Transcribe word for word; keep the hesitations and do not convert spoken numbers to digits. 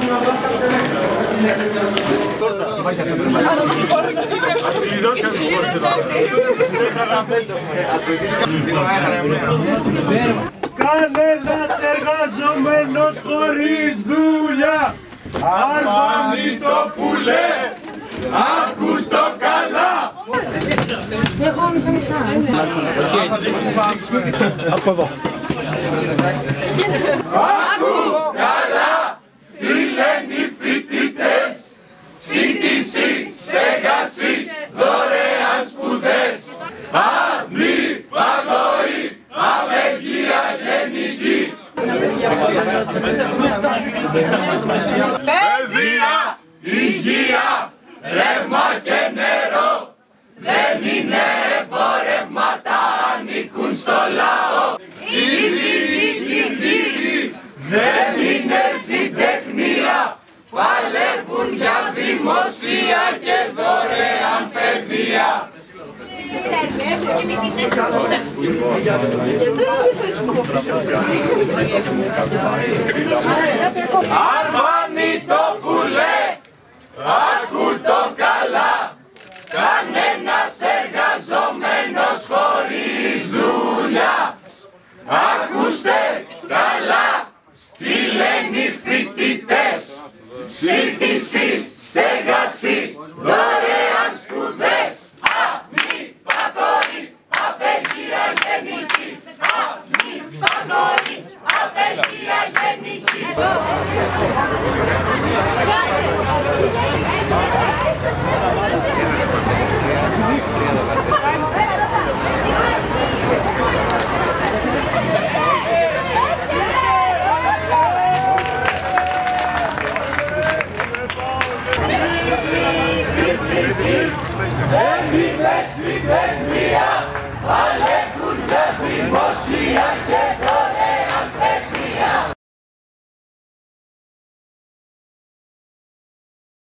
Ας κλειδώσει κάποιος Κανένας εργαζομένος χωρίς δουλειά. Αρβανιτόπουλε, ακούς το καλά. Εγώ μισό μισά. Από εδώ. Άκου καλά, τι λένε οι φοιτητές. Σύντηση, στέγαση, δωρεάν σπουδές. Αθλή, παγωή, απεργία γενική. Παιδεία, υγεία, ρεύμα και νερό. Δεν είναι εμπορεύματα, ανήκουν στο λαό. Ιδρυτικοί, δεν είναι συντεχνία. Παλεύουν για δημοσία και δωρεάν παιδεία. Αρβανιτόπουλε, άκου το καλά. Κανένας εργαζομένος χωρίς δουλειά. Ακούστε καλά, τι λένε οι φοιτητές. Σύντηση, στέγαση, δωρεάν σπουδές. Αμή, παγωή, απεργία γενική. Αμή, παγωή, απεργία γενική. Δεν είναι στην τεχνία.